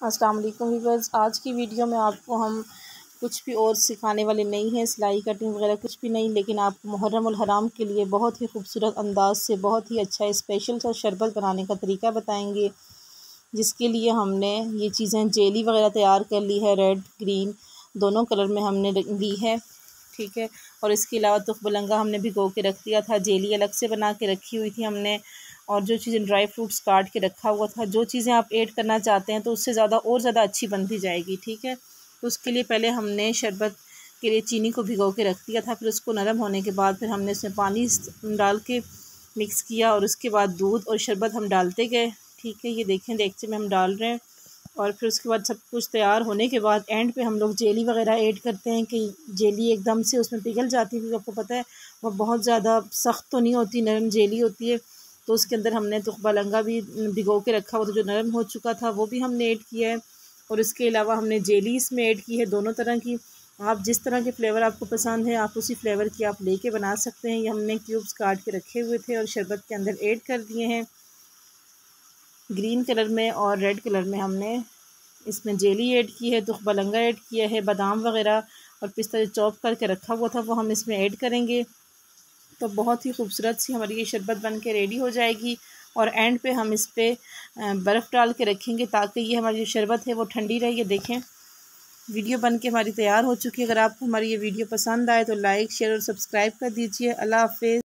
अस्सलाम वालेकुम व्यूअर्स। आज की वीडियो में आपको हम कुछ भी और सिखाने वाले नहीं हैं, सिलाई कटिंग वगैरह कुछ भी नहीं, लेकिन आपको मुहर्रम उल हराम के लिए बहुत ही खूबसूरत अंदाज से बहुत ही अच्छा स्पेशल सा शरबत बनाने का तरीका बताएंगे। जिसके लिए हमने ये चीज़ें जेली वगैरह तैयार कर ली है, रेड ग्रीन दोनों कलर में हमने ली है, ठीक है। और इसके अलावा तुखबलंगा हमने भिगो के रख दिया था, जेली अलग से बना के रखी हुई थी हमने, और जो चीज़ें ड्राई फ्रूट्स काट के रखा हुआ था। जो चीज़ें आप ऐड करना चाहते हैं तो उससे ज़्यादा और ज़्यादा अच्छी बनती जाएगी, ठीक है। तो उसके लिए पहले हमने शरबत के लिए चीनी को भिगो के रख दिया था, फिर उसको नरम होने के बाद फिर हमने उसमें पानी डाल के मिक्स किया, और उसके बाद दूध और शरबत हम डालते गए, ठीक है। ये देखें देगचे में हम डाल रहे हैं, और फिर उसके बाद सब कुछ तैयार होने के बाद एंड पे हम लोग जेली वगैरह ऐड करते हैं कि जेली एकदम से उसमें पिघल जाती है, क्योंकि आपको पता है वो बहुत ज़्यादा सख्त तो नहीं होती, नरम जेली होती है। तो उसके अंदर हमने तुखबलंगा भी भिगो के रखा हुआ था, जो नरम हो चुका था वो भी हमने ऐड किया है, और इसके अलावा हमने जेली इसमें ऐड की है दोनों तरह की। आप जिस तरह के फ्लेवर आपको पसंद है आप उसी फ्लेवर की आप लेके बना सकते हैं। ये हमने क्यूब्स काट के रखे हुए थे और शरबत के अंदर ऐड कर दिए हैं। ग्रीन कलर में और रेड कलर में हमने इसमें जेली ऐड की है, तुखबलंगा ऐड किया है, बादाम वगैरह और पिस्ता जो चॉप करके रखा हुआ था वो हम इसमें ऐड करेंगे। तो बहुत ही खूबसूरत सी हमारी ये शरबत बन के रेडी हो जाएगी, और एंड पे हम इस पर बर्फ़ डाल के रखेंगे ताकि ये हमारी जो शरबत है वो ठंडी रहे। ये देखें वीडियो बन के हमारी तैयार हो चुकी है। अगर आपको हमारी ये वीडियो पसंद आए तो लाइक शेयर और सब्सक्राइब कर दीजिए। अल्लाह हाफ़िज़।